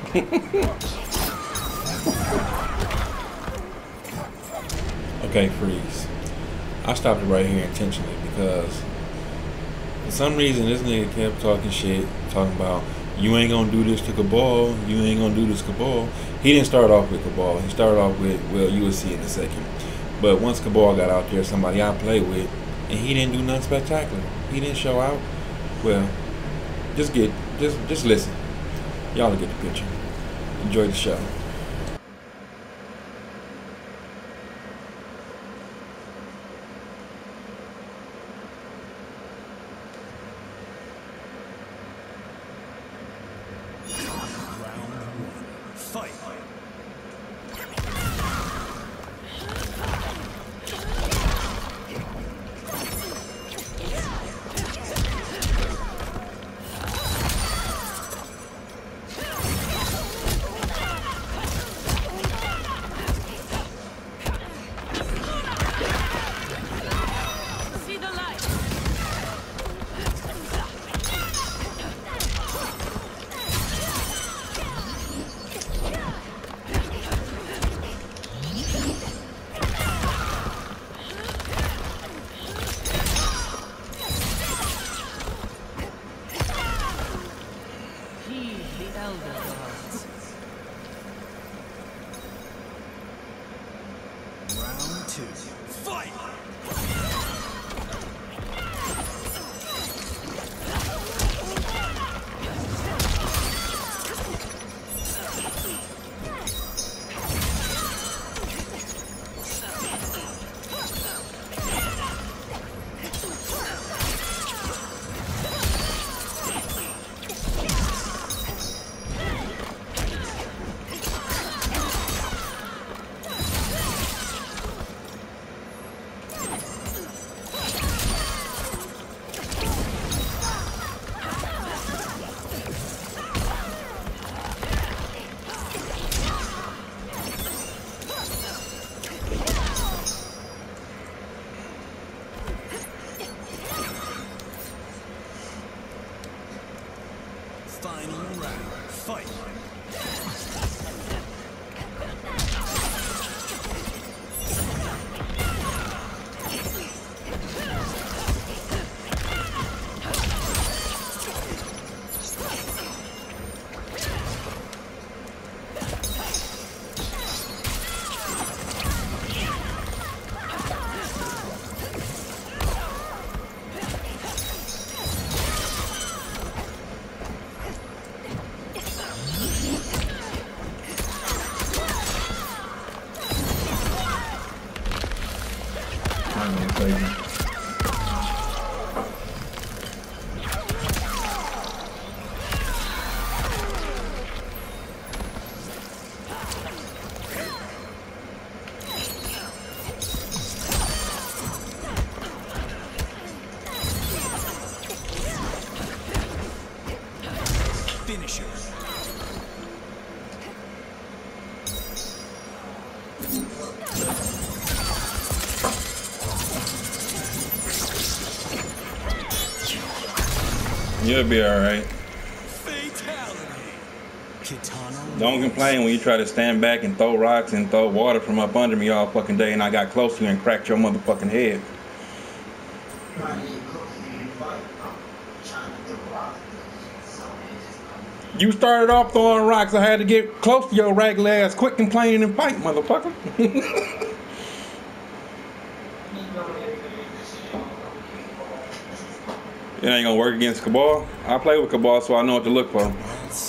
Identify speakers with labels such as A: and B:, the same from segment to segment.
A: Okay, freeze. I stopped it right here intentionally because for some reason this nigga kept talking shit, talking about you ain't gonna do this to Cabal, you ain't gonna do this Cabal. He didn't start off with Cabal. He started off with, well, you will see in a second. But once Cabal got out there, somebody I played with, and he didn't do nothing spectacular. He didn't show out. Well, just listen. Y'all will get the picture. Enjoy the show. You'll be alright. Don't complain when you try to stand back and throw rocks and throw water from up under me all fucking day and I got close to you and cracked your motherfucking head. You started off throwing rocks. I had to get close to your ragged ass. Quit complaining and fight, motherfucker. It ain't gonna work against Cabal. I play with Cabal, so I know what to look for.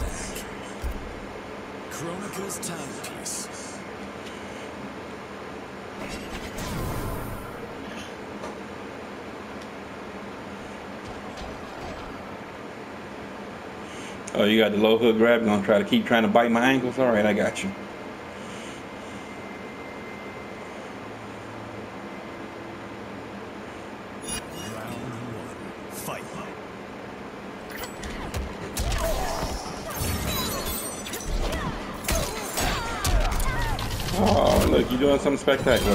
B: Kronika's timepiece.
A: Oh, you got the low hook grab? You gonna try to bite my ankles? Alright, I got you. Oh, look, you're doing something spectacular.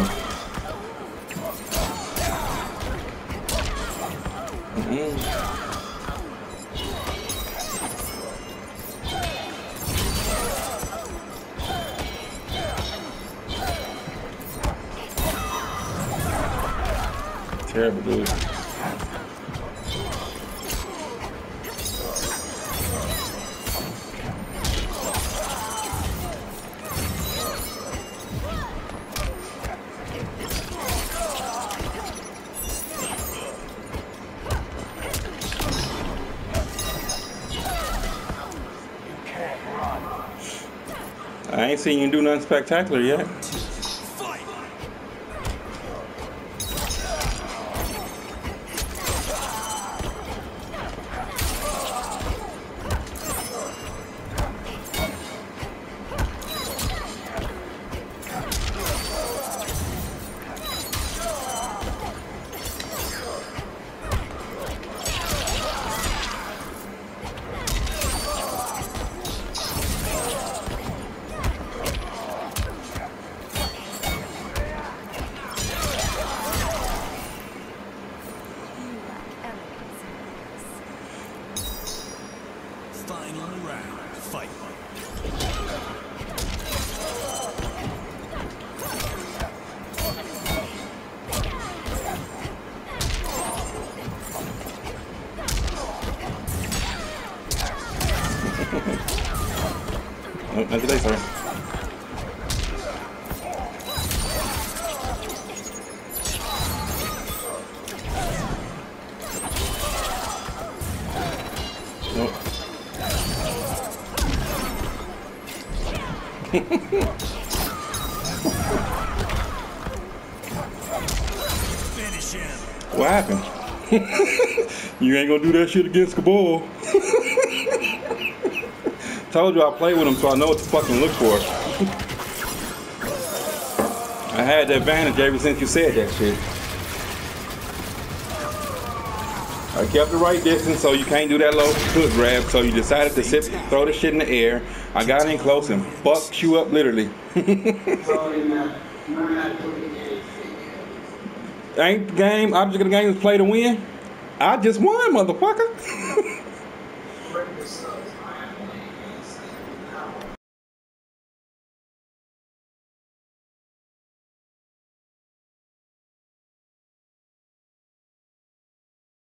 A: Terrible dude. I ain't seen you do nothing spectacular yet.
B: Fight! Final round. Fight.
A: Oh, not today, sir. Nope.
B: Finish him.
A: What happened? You ain't gonna do that shit against Cabal. Told you I play with him, so I know what to fucking look for. I had the advantage ever since you said that shit. I kept the right distance, so you can't do that low foot grab. So you decided to sit, throw the shit in the air. I got in close and fucked you up, literally. Ain't the game, object of the game is play to win. I just won, motherfucker.